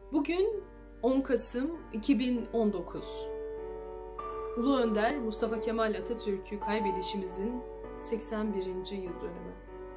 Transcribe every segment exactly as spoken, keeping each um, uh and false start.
Bugün on Kasım iki bin on dokuz. Ulu Önder Mustafa Kemal Atatürk'ü kaybedişimizin seksen birinci yıl dönümü.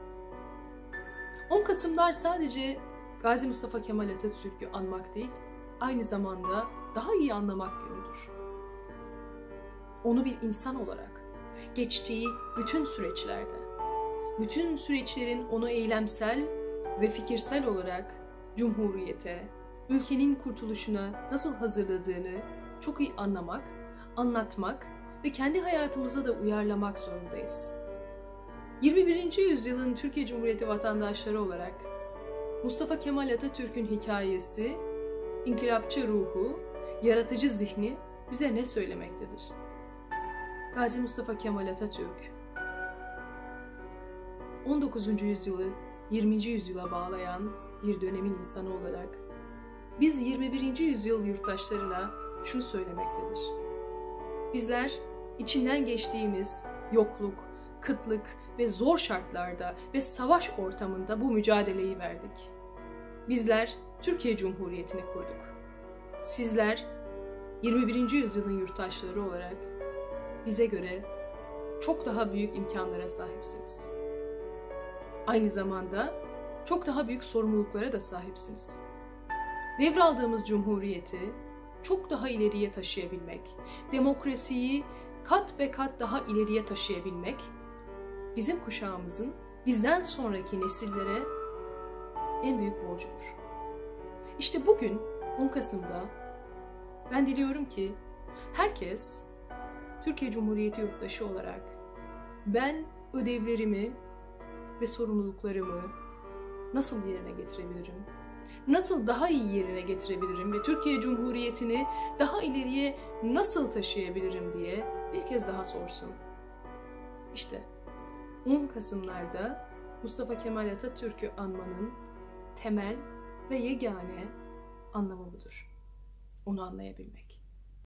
on Kasımlar sadece Gazi Mustafa Kemal Atatürk'ü anmak değil, aynı zamanda daha iyi anlamak günüdür. Onu bir insan olarak, geçtiği bütün süreçlerde, bütün süreçlerin onu eylemsel ve fikirsel olarak Cumhuriyete, ülkenin kurtuluşuna nasıl hazırladığını çok iyi anlamak, anlatmak ve kendi hayatımıza da uyarlamak zorundayız. yirmi birinci yüzyılın Türkiye Cumhuriyeti vatandaşları olarak Mustafa Kemal Atatürk'ün hikayesi, inkılapçı ruhu, yaratıcı zihni bize ne söylemektedir? Gazi Mustafa Kemal Atatürk, on dokuzuncu yüzyılı yirminci yüzyıla bağlayan bir dönemin insanı olarak biz yirmi birinci yüzyıl yurttaşlarına şunu söylemektedir. Bizler içinden geçtiğimiz yokluk, kıtlık ve zor şartlarda ve savaş ortamında bu mücadeleyi verdik. Bizler Türkiye Cumhuriyeti'ni kurduk. Sizler yirmi birinci yüzyılın yurttaşları olarak bize göre çok daha büyük imkanlara sahipsiniz. Aynı zamanda çok daha büyük sorumluluklara da sahipsiniz. Devraldığımız cumhuriyeti çok daha ileriye taşıyabilmek, demokrasiyi kat ve kat daha ileriye taşıyabilmek, bizim kuşağımızın bizden sonraki nesillere en büyük borcudur. İşte bugün on Kasım'da ben diliyorum ki herkes Türkiye Cumhuriyeti yurttaşı olarak ben ödevlerimi ve sorumluluklarımı nasıl yerine getirebilirim? Nasıl daha iyi yerine getirebilirim ve Türkiye Cumhuriyeti'ni daha ileriye nasıl taşıyabilirim diye bir kez daha sorsun. İşte on Kasımlarda Mustafa Kemal Atatürk'ü anmanın temel ve yegane anlamı budur. Onu anlayabilmek.